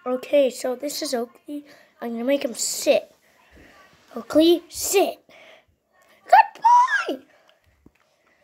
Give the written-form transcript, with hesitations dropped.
Okay, so this is Oakley. I'm gonna make him sit. Oakley, sit.